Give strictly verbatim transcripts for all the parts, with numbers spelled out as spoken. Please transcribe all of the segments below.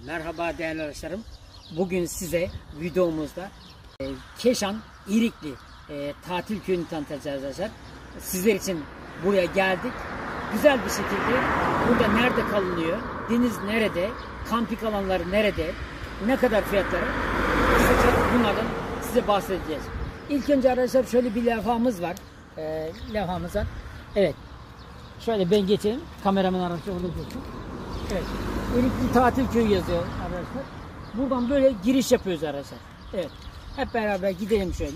Merhaba değerli arkadaşlarım. Bugün size videomuzda e, Keşan İrikli e, tatil köyünü tanıtacağız arkadaşlar. Sizler için buraya geldik. Güzel bir şekilde burada nerede kalınıyor, deniz nerede, kamping alanları nerede, ne kadar fiyatları, kısaca bunlardan size bahsedeceğiz. İlk önce arkadaşlar şöyle bir levhamız var. E, levhamız var. Evet. Şöyle ben geçeyim. Kameraman arkadaşlar orada dursun. Evet. İrikli tatil köyü yazıyor arkadaşlar. Buradan böyle giriş yapıyoruz arkadaşlar. Evet. Hep beraber gidelim şöyle.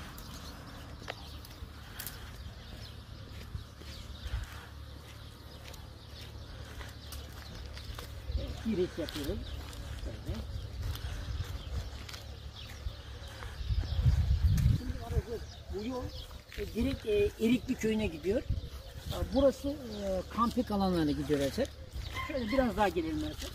Evet, giriş yapıyoruz. Böyle. Şimdi arkadaşlar bu yol e, direkt e, İrikli köyüne gidiyor. Burası e, kamping alanlarına gidiyor arkadaşlar. Şöyle biraz daha gelelim arkadaşlar.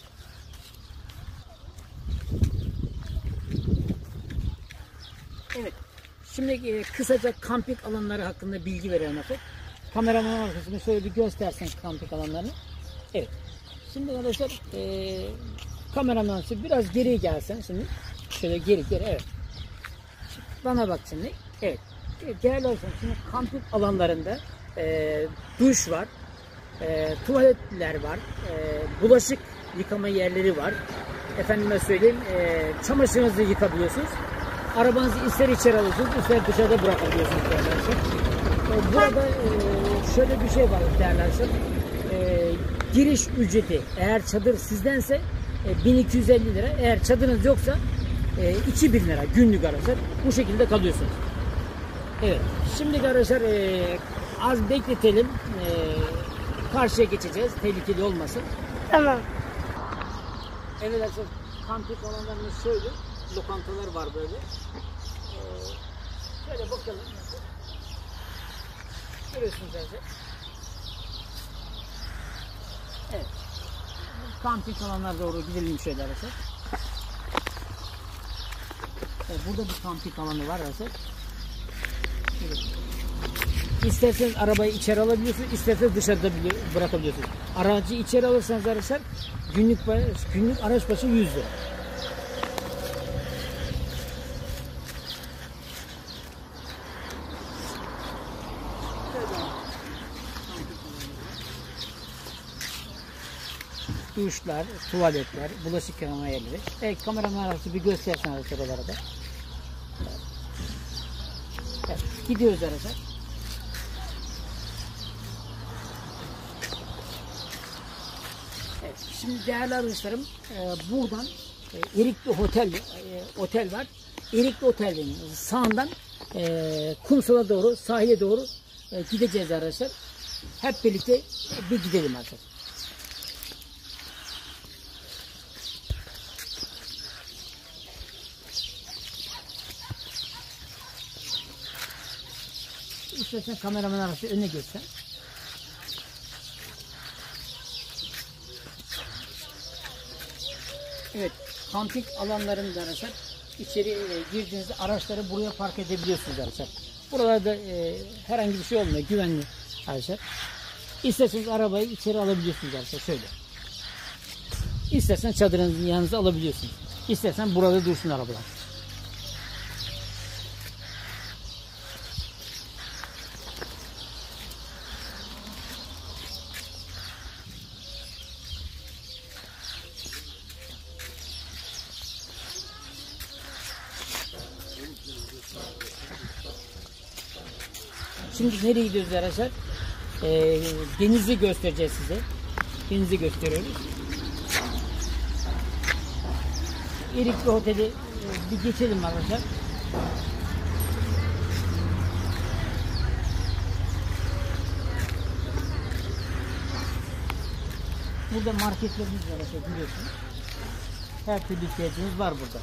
Evet. Şimdi e, kısaca kamping alanları hakkında bilgi verelim arkadaşlar. Kameramanın arkasında şöyle bir göstersen kamping alanlarını. Evet. Şimdi arkadaşlar e, kameraman biraz geri gelsen şimdi. Şöyle geri geri evet. Şimdi bana bak şimdi. Evet. Değerli olsun. Şimdi kamping alanlarında e, duş var. E, tuvaletler var. E, bulaşık yıkama yerleri var. Efendime söyleyeyim e, çamaşırınızı yıkabiliyorsunuz. Arabanızı ister içeri alıyorsunuz, ister dışarıda bırakabiliyorsunuz arkadaşlar. E, burada e, şöyle bir şey var değerli arkadaşlar. E, giriş ücreti eğer çadır sizdense e, bin iki yüz elli lira. Eğer çadırınız yoksa e, iki bin lira günlük arkadaşlar. Bu şekilde kalıyorsunuz. Evet. Şimdi arkadaşlar e, az bekletelim. E, karşıya geçeceğiz. Tehlikeli olmasın. Tamam. Evet arkadaşlar. Kamping alanlarımız şöyle. Lokantalar var böyle. Ee, şöyle bakalım. Görüyorsunuz arkadaşlar. Evet. Kamping alanlara doğru gidelim şöyle arkadaşlar. Evet, burada bir kamping alanı var arkadaşlar. Evet. İsterseniz arabayı içeri alabiliyorsunuz, isterseniz dışarıda bırakabiliyorsunuz. Aracı içeri alırsanız arkadaşlar günlük, günlük araç başı yüz lira. Duşlar, tuvaletler, bulaşık yıkama yerleri. Evet, kameraman arası bir göstersen arkadaşlar oralarda. Evet, gidiyoruz arkadaşlar. Evet, şimdi değerli arkadaşlarım e, buradan e, İrikli Otel e, otel var. İrikli Otel'in sağından e, kumsala doğru, sahile doğru e, gideceğiz arkadaşlar. Hep birlikte bir gidelim arkadaşlar. İstersen kameraman arası önüne geçsen. Evet, kamping alanlarında arkadaşlar içeri e, girdiğinizde araçları buraya park edebiliyorsunuz arkadaşlar. Buralarda e, herhangi bir şey olmuyor, güvenli arkadaşlar. İsterseniz arabayı içeri alabiliyorsunuz arkadaşlar şöyle. İstersen çadırınızı yanınıza alabiliyorsunuz. İstersen burada dursun arabalar. Şimdi nereye gidiyoruz arkadaşlar? Ee, denizi göstereceğiz size. Denizi gösteriyoruz. İrikli Oteli e, bir geçelim arkadaşlar. Burada marketlerimiz var arkadaşlar, biliyorsunuz. Her türlü ihtiyacınız var burada.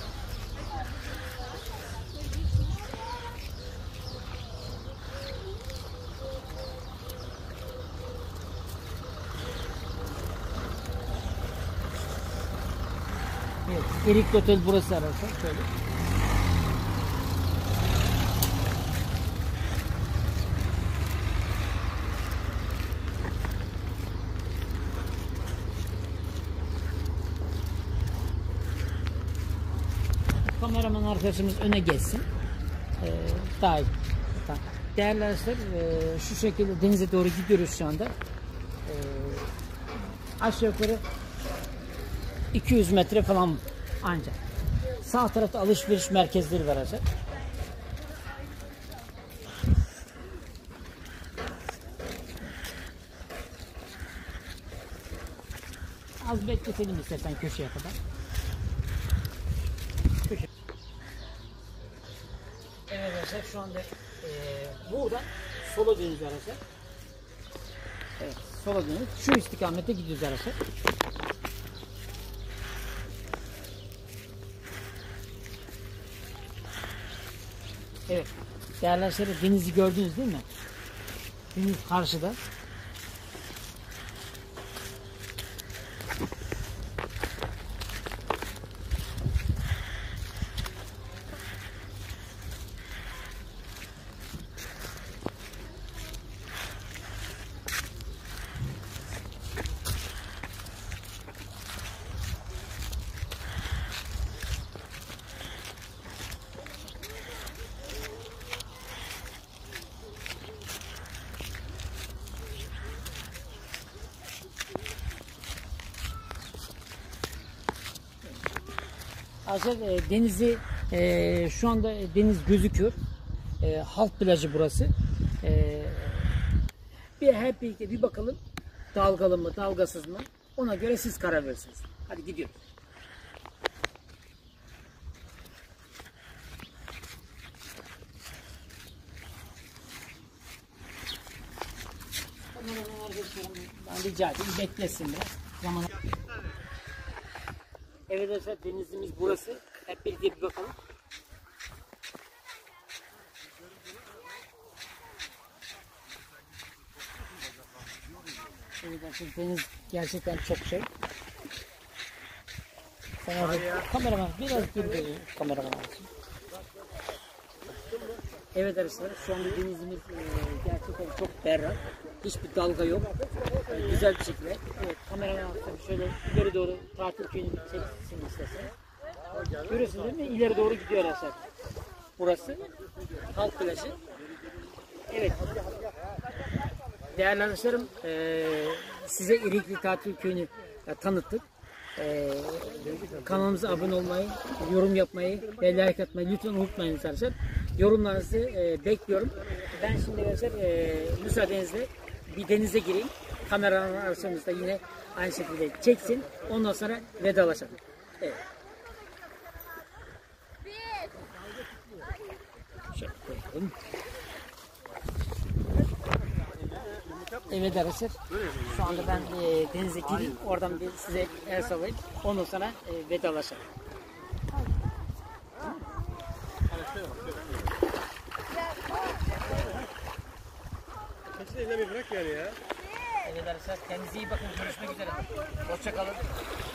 Evet, İrikli Otel burası arkadaşlar. Şöyle. kameraman arkadaşımız öne geçsin. Ee, daha iyi. Tamam. Değerli arkadaşlar, e, şu şekilde denize doğru gidiyoruz şu anda. E, aşağı yukarı iki yüz metre falan ancak. Sağ tarafta alışveriş merkezleri var arkadaşlar. Az bekletelim istersen köşeye kadar. Köşe. Evet arkadaşlar, şu anda e, buradan sola dönüyoruz arkadaşlar. Evet, sola dönüyoruz. Şu istikamete gidiyoruz arkadaşlar. Evet, değerli arkadaşlar, denizi gördünüz değil mi? Deniz karşıda. Arkadaşlar e, denizi e, şu anda deniz gözüküyor. E, halk plajı burası. E, bir hep birlikte bir bakalım, dalgalı mı dalgasız mı, ona göre siz karar verirsiniz. Hadi gidiyoruz. Ben rica edeyim beklesin biraz. Zaman... Evet arkadaşlar, denizimiz burası. Hep birlikte bir bakalım. Evet arkadaşlar, deniz gerçekten çok şey. Sana kameraman biraz dur, kameraman olsun. Evet arkadaşlar, şu anda denizimiz e, gerçekten çok berrak. Hiçbir dalga yok. E, güzel bir şekilde. Evet, kameraman şöyle ileri doğru tatil köyünü çeksin istersen. Görüyorsunuz değil mi? İleri doğru gidiyor arkadaşlar. Burası halk plajı. Evet. Değerli arkadaşlarım, e, size İrikli Tatil Köyü'nü e, tanıttık. E, kanalımıza abone olmayı, yorum yapmayı ve like atmayı lütfen unutmayın arkadaşlar. Yorumlarınızı e, bekliyorum. Ben şimdi arkadaşlar e, müsaadenizle bir denize gireyim. Kameraman arkadaşlarımız da yine aynı şekilde çeksin. Ondan sonra vedalaşalım. Evet. Şöyle koyalım. Evet arkadaşlar, şu anda ben e, denize gireyim, oradan bir size el sallayayım, ondan sonra e, vedalaşalım. Kesin elime bırak yani ya. Evet arkadaşlar, kendinize iyi bakın, görüşmek üzere. Hoşça kalın.